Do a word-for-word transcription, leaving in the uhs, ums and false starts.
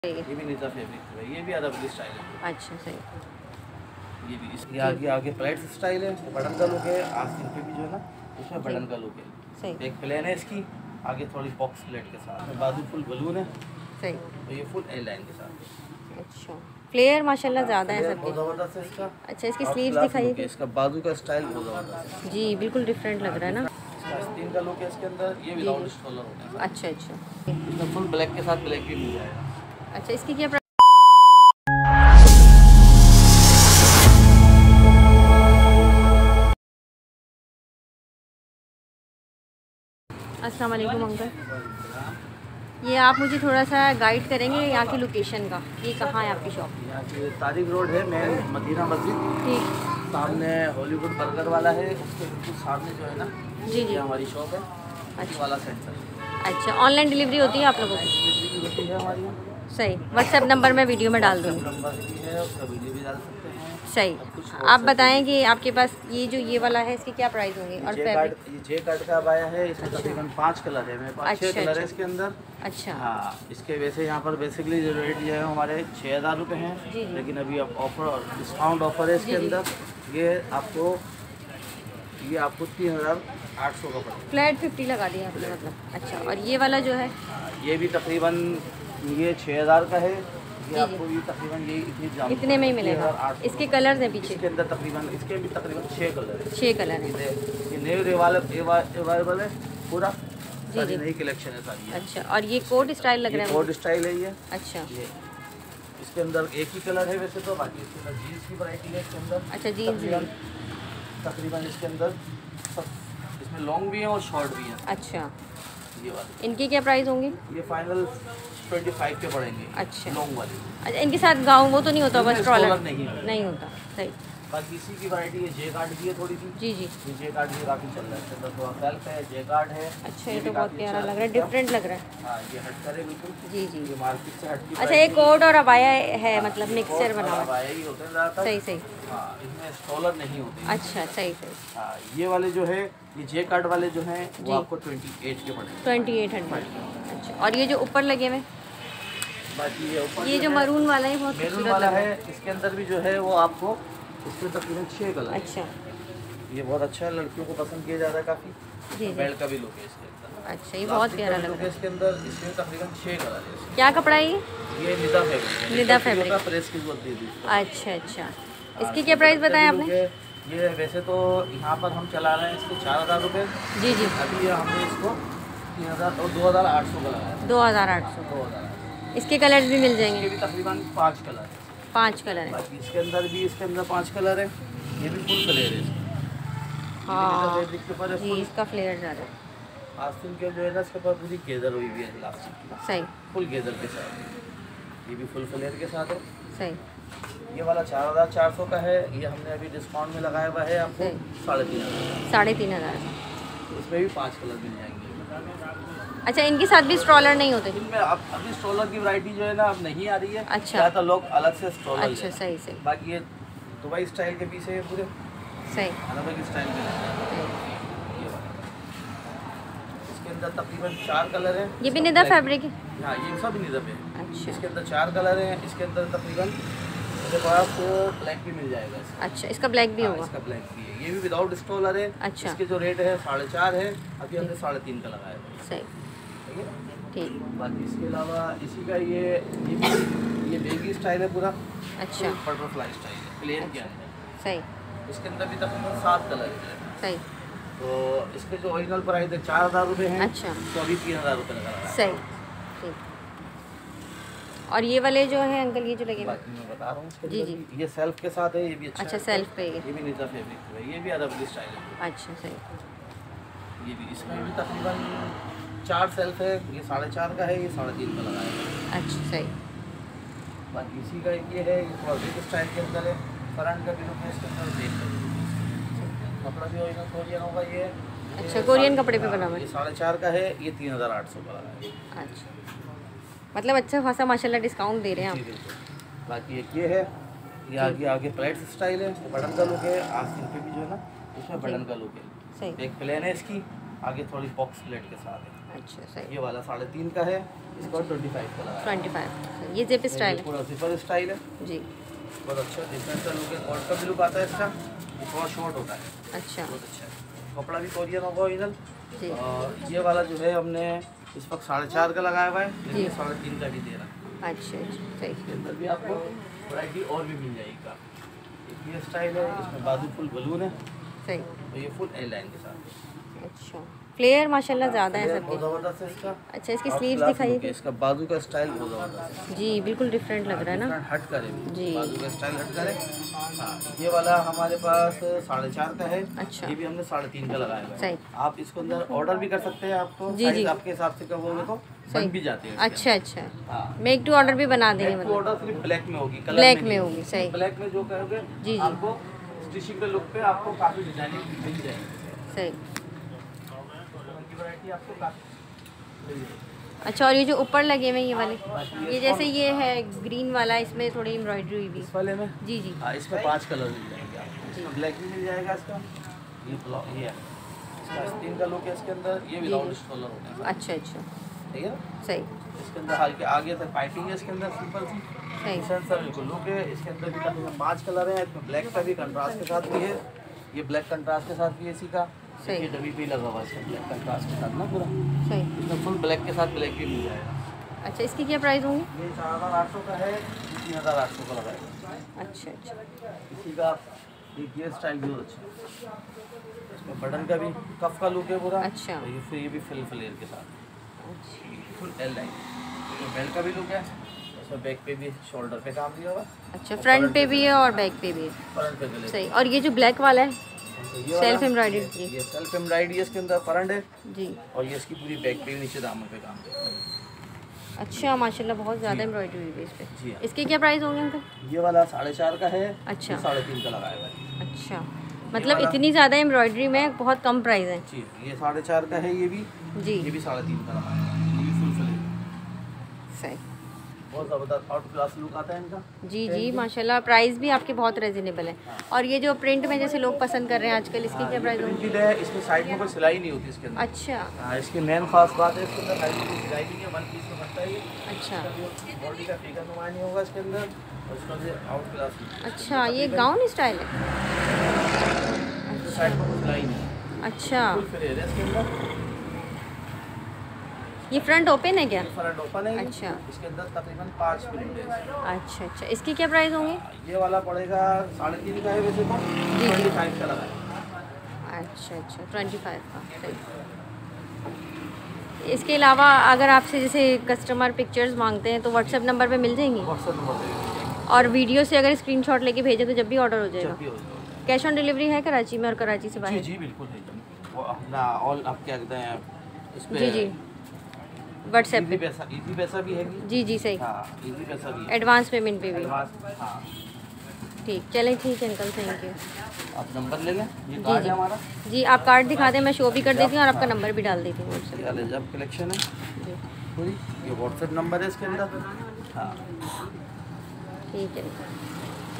ये भी निज़ा फैब्रिक है, ये भी अरबली स्टाइल है। अच्छा सही। ये भी इसके आगे आगे प्लेट स्टाइल है, बटन का लुक है। आस्तीन पे भी जो है ना इसमें बटन का लुक है। सही। एक प्लेन है इसकी, आगे थोड़ी बॉक्स प्लेट के साथ, बाजू फुल बलून है। सही। तो ये फुल ए लाइन के साथ। अच्छा फ्लेयर माशाल्लाह ज़्यादा है सबके। बहुत ज़बरदस्त है इसका। अच्छा इसकी स्लीव्स दिखाइए। इसका बाजू का स्टाइल बहुत ज़बरदस्त है। जी बिल्कुल डिफरेंट लग रहा है ना। इसका आस्तीन का लुक है इसके अंदर, ये विदाउट स्टॉलर होता है। अच्छा अच्छा इसमें फुल ब्लैक के साथ ब्लैक भी मिल जाएगा। अच्छा इसकी क्या? अस्सलाम वालेकुम अंकल, ये आप मुझे थोड़ा सा गाइड करेंगे यहाँ की लोकेशन का, ये कहाँ है आपकी शॉप? यहाँ की तारिक रोड है, मेन मदीना मस्जिद। ठीक। सामने हॉलीवुड बर्गर वाला है, उसके बिल्कुल सामने जो है ना जी जी हमारी शॉप है। अच्छा वाला सेंटर। अच्छा ऑनलाइन डिलीवरी होती है आप लोगों की? डिलीवरी होती है हमारी यहाँ। सही। व्हाट्सएप नंबर मैं वीडियो में डाल दूँगी। नंबर भी है, उसका वीडियो भी डाल सकते हैं। सही। आप बताएं कि आपके पास ये जो ये वाला है इसकी क्या प्राइस होंगी? और जे कार्ड, ये जे कार्ड का आया है, इसमें अच्छा। तकरीबन पाँच कलर है, मेरे पास छः कलर है इसके अंदर। अच्छा हाँ, इसके वैसे यहाँ पर बेसिकली जो रेट जो है हमारे छः हज़ार रुपये हैं, लेकिन अभी अब ऑफर डिस्काउंट ऑफर है इसके अंदर। ये आपको ये आपको तीन हज़ार आठ सौ का पड़ेगा। फ्लैट फिफ्टी लगा दिया आपने मतलब। अच्छा और ये वाला जो है ये भी तकरीबन ये छः हज़ार का है। ये जी, आपको ये तकरीबन ये इतनी इतने में ही मिलेगा। इसके कलर्स हैं पीछे? इसके अंदर तकरीबन इसके भी तकरीबन छः कलर है। छः कलर है। ये न्यू अवेलेबल है पूरा, सारी नई कलेक्शन है सारी। अच्छा और ये कोट स्टाइल लग रहा है? कोट स्टाइल है ये। अच्छा ये इसके अंदर एक ही कलर है वैसे तो, बाकी इसके अंदर जीन्स की वैरायटी है इसके अंदर। अच्छा जीन्स तकरीबन इसके अंदर सब, इसमें लॉन्ग भी है और शॉर्ट भी है। अच्छा ये वाले इनकी क्या प्राइस होंगी? ये फाइनल ट्वेंटी फाइव के पड़ेंगे। अच्छा लॉन्ग वाले। अच्छा इनके साथ गाउन वो तो नहीं होता बस ट्रॉलर? नहीं नहीं होता। सही। बाकी इसी की वैरायटी है, जे कार्ड की है थोड़ी सी। जी जी ये जे कार्ड भी काफ़ी चल रहा है, इसके अंदर थोड़ा सेल्फ है, जे कार्ड है। अच्छा ये तो बहुत प्यारा लग रहा है, डिफरेंट लग रहा है। हाँ ये हट करे बिल्कुल। जी जी ये मार्केट से हट के। अच्छा ये कोट और अबाया है मतलब मिक्सचर बना हुआ है? ही होते हैं ज़्यादातर। सही सही। हाँ इसमें स्टॉलर नहीं होते। अच्छा सही सही। हाँ ये वाले जो है ये जे कार्ड वाले जो हैं वो आपको ट्वेंटी एट के पड़ेंगे। Twenty eight hundred. अच्छा और ये जो ऊपर लगे हुए बाकी ये ऊपर ये जो मरून वाला है बहुत मैरून खूबसूरत वाला लग रहा है, इसके अंदर भी जो है वो आपको इसमें तकरीबन छः कलर। अच्छा ये बहुत अच्छा है, लड़कियों को पसंद किया जा रहा है काफ़ी। जी जी। बेल्ट का भी लुक है इसके अंदर। अच्छा ये बहुत प्यारा लग रहा है। इसके अंदर इसमें तकरीबन छः कलर है। क्या कपड़ा है ये? ये Nida fabric. Nida fabric. Press की जरूरत दे दी। अच्छा अच्छा इसकी क्या प्राइस बताया आपने? ये वैसे तो यहाँ पर हम चला रहे हैं इसके चार हज़ार रुपये। जी जी। अभी हमने इसको तीन हज़ार और दो हज़ार आठ सौ का लगाया। दो हज़ार आठ सौ। दो हज़ार इसके कलर्स भी मिल जाएंगे? ये भी तकरीबन पाँच कलर है। पाँच कलर है। बाकी इसके अंदर भी इसके अंदर पाँच कलर है। ये भी फुल फ्लेयर है। हाँ जी जी इसका फ्लेयर ज़्यादा है। आस्तीन के जो है ना इसके ऊपर पूरी गेदर हुई हुई है इलास्टिक। सही। फुल गेदर के साथ, ये भी फुल फ्लेयर के साथ है। सही। ये वाला चार हज़ार चार सौ का है, ये हमने अभी डिस्काउंट में लगाया हुआ है आपको साढ़े तीन हज़ार। साढ़े तीन हज़ार। इसमें भी पाँच कलर मिल जाएंगे। अच्छा इनके साथ भी स्ट्रॉलर नहीं होते? इनमें अब अभी स्ट्रॉलर की वैरायटी जो है ना अब नहीं आ रही है। अच्छा तो लोग अलग से स्ट्रॉलर। अच्छा सही सही। बाकी ये दुबई स्टाइल के पीछे है पूरे। सही। अलग स्टाइल के इसके अंदर तकरीबन चार कलर हैं। ये भी निदा फैब्रिक है? हाँ ये सब निदा पे। अच्छा इसके अंदर चार कलर हैं। इसके अंदर तकरीबन मेरे पास ब्लैक भी मिल जाएगा इसका। अच्छा इसका ब्लैक भी होगा? इसका ब्लैक भी है, ये भी विदाउट स्टॉलर है। अच्छा इसके जो रेट है साढ़े चार है, अभी हमने साढ़े तीन का लगाया है। सही ठीक है। ठीक। बाकी इसके अलावा इसी का ये ये भी ये बेगी स्टाइल है पूरा। अच्छा बटरफ्लाई स्टाइल है, प्लेन के अंदर। सही। इसके अंदर भी तकरीबन सात कलर है। सही। तो इसके जो ओरिजिनल प्राइस है चार हज़ार रुपये है। अच्छा तो अभी तीन हज़ार रुपये लगा रहा है। सही। ठीक। और ये वाले जो है अंकल ये जो लगे बाकी मैं बता रहा हूँ जी जी ये सेल्फ के साथ है, ये भी अच्छा। अच्छा है। सेल्फ पे ये भी निज़ा फैब्रिक है, ये भी अरबली स्टाइल है। अच्छा सही। ये भी इसमें भी तकरीबन चार सेल्फ है, ये साढ़े चार का है, ये साढ़े तीन का लगाया है। अच्छा सही। बाकी इसी का ये है, ये थोड़ा बिग स्टाइल के अंदर है। फ्रंट का भी लुक है इसके अंदर, देख कपड़ा भी ओरिजिनल कोरियन होगा ये। अच्छा कोरियन कपड़े पे बना हुआ है। ये साढ़े चार का है, ये तीन हज़ार आठ सौ का लगाया है। अच्छा मतलब अच्छा खासा माशाल्लाह डिस्काउंट दे रहे हैं जी आप। बिल्कुल। बाकी एक ये है, ये आगे आगे प्लेट स्टाइल है, बटन का लुक है। आस्तीन पे भी जो है ना इसमें बटन का लुक है। सही। एक प्लेन है इसकी, आगे थोड़ी बॉक्स प्लेट के साथ है। अच्छा सही। ये वाला साढ़े तीन का है, इसको ट्वेंटी फाइव का लगाया। ट्वेंटी फाइव ये जिप स्टाइल है, पूरा जिपर स्टाइल है जी। बहुत अच्छा डिफरेंट सा लुक है। कॉट का भी लुक आता है इसका, बहुत शॉर्ट होता है। अच्छा बहुत अच्छा है। कपड़ा भी कोरियन होगा ओरिजिनल। जी। और ये वाला जो है हमने इस वक्त साढ़े चार का लगाया हुआ है, जी। लेकिन साढ़े तीन का भी दे रहा है। अच्छा अच्छा सही। इसके अंदर भी आपको वैरायटी और भी मिल जाएगी। एक ये स्टाइल है, इसमें बाजू फुल बलून है सही। और ये फुल ए लाइन के साथ। अच्छा फ्लेयर माशाल्लाह ज़्यादा है बहुत सबके। ज़बरदस्त है इसका। अच्छा इसकी और स्लीव्स क्लास दिखाइए। लुक है, इसका बाजू का स्टाइल बहुत ज़बरदस्त है। जी बिल्कुल डिफरेंट लग रहा है ना। डिफरेंट हट करे जी। बाजू का स्टाइल हट करे। हाँ, ये वाला हमारे पास साढ़े चार का है। अच्छा। ये भी हमने साढ़े तीन का लगाया हुआ है। सही। आप इसको अंदर ऑर्डर भी कर सकते हैं, आपको जी, जी। साइज आपके हिसाब से कहोगे तो बन भी जाते हैं। अच्छा अच्छा हाँ, मेक टू ऑर्डर भी बना देंगे मतलब। ऑर्डर सिर्फ ब्लैक में होगी, कलर ब्लैक में में नहीं होगी, सही। ब्लैक में जो कहोगे जी, जी। आपको स्टिचिंग के लुक पे आपको काफ़ी डिजाइनिंग मिल जाएगी। सही। वैरायटी आपको काफ़ी। अच्छा और ये जो ऊपर लगे हुए हैं ये वाले, ये जैसे ये है ग्रीन वाला, इसमें थोड़ी एम्ब्रॉयडरी हुई भी। इस वाले में जी जी हाँ, इसमें पांच कलर मिल जाएंगे आपको। इसमें ब्लैक भी मिल जाएगा इसका, ये ब्लॉक ये है इसका स्टील का लुक है इसके अंदर, ये विदाउट स्टॉलर होता है। अच्छा अच्छा ठीक है, सही इसके अंदर हल्के आगे तक पाइपिंग है इसके अंदर सिंपल सी। सही। सेंसर बिल्कुल लुक है इसके अंदर भी। तकरीबन पांच कलर है इसमें, ब्लैक का भी कंट्रास्ट के साथ भी है, ये ब्लैक कंट्रास्ट के साथ भी है इसी का। सही। ये डमी भी लगा हुआ है इसका ब्लैक कंट्रास्ट के साथ ना पूरा। सही। इसमें फुल ब्लैक के साथ ब्लैक भी मिल जाएगा। अच्छा इसकी क्या प्राइस होंगी? ये चार हज़ार आठ सौ का है, तीन हज़ार आठ सौ का लगाएगा। अच्छा अच्छा इसी का एक ये स्टाइल भी बहुत अच्छा है। इसमें बटन का भी कफ का लुक है पूरा। अच्छा। और ये फिर ये भी फिल फ्लेयर के साथ अच्छा फुल एल लाइन। इसमें बेल्ट का भी लुक है, इसमें बैक पे भी शोल्डर पे काम दिया हुआ। अच्छा फ्रंट पे भी है और बैक पे भी है। फ्रंट पे गले सही। और ये जो ब्लैक वाला है ये सेल्फ वाला- एम्ब्रॉयडरी। ये सेल्फ एम्ब्रॉयडरी इसके अंदर फ्रंट है जी। और ये इसकी पूरी बैक पे नीचे दामन पे काम दिया। अच्छा माशाल्लाह बहुत ज़्यादा एम्ब्रॉयडरी हुई है इस पे। जी हाँ। इसके क्या प्राइस होंगे अंकल? ये वाला साढ़े चार का है। अच्छा। ये साढ़े तीन का लगाया हुआ है। अच्छा मतलब वाला- इतनी ज़्यादा एम्ब्रॉयडरी में बहुत कम प्राइस है। जी, ये साढ़े चार का है। ये भी जी ये भी साढ़े तीन का लगाया हुआ है। ये भी फुल फ्लेयर, सही। बहुत ज़बरदस्त आउट क्लास लुक आता है इनका। जी जी माशाल्लाह प्राइस भी आपके बहुत रिजनेबल है। और ये जो प्रिंट में जैसे लोग पसंद कर रहे हैं आजकल, इसकी क्या प्राइस होगी? प्रिंटेड है, इसमें साइड में कोई सिलाई नहीं होती इसके अंदर। अच्छा हाँ, इसकी मेन खास बात है इसके अंदर साइड में कोई सिलाई नहीं है, वन पीस में बनता है ये। अच्छा बॉडी का फिगर नुमा नहीं होगा इसके अंदर, और इसका जो आउट क्लास। अच्छा ये गाउन स्टाइल है। साइड में कोई सिलाई नहीं है, अच्छा फुल फ्लेयर है इसके अंदर। ये फ्रंट ओपन है क्या? फ्रंट ओपन है। अच्छा। इसके अंदर तकरीबन पाँच प्रिंट है। अच्छा अच्छा इसकी क्या प्राइस होंगे? ये वाला पड़ेगा साढ़े तीन का है वैसे तो, जी। ट्वेंटी फाइव का लगा है। अच्छा अच्छा ट्वेंटी फाइव का सही। इसके अलावा अगर आपसे जैसे कस्टमर पिक्चर्स मांगते हैं तो व्हाट्सएप नंबर पे मिल जाएंगी? व्हाट्सएप नंबर पे और वीडियो से अगर स्क्रीनशॉट लेके भेजें तो जब भी ऑर्डर हो जाएगा? जब भी हो जाए। कैश ऑन डिलीवरी है कराची में और कराची से जी बाहर? जी बिल्कुल है जी। वो अपना ऑल आप क्या कहते हैं इस पे जी जी व्हाट्सएप इजी पे। पैसा इजी पैसा भी है कि जी जी सही। हाँ, इजी पैसा भी है। एडवांस पेमेंट पे भी? एडवांस हाँ। ठीक चलें ठीक है अंकल थैंक यू। आप नंबर ले लें, ये जी कार्ड जी है हमारा। जी आप कार्ड दिखा दें, मैं शो भी कर देती हूँ और आपका नंबर भी डाल देती हूँ व्हाट्सएप ये अलजब कलेक्शन है जी पूरी, ये व्हाट्सएप नंबर है इसके अंदर। हाँ ठीक है।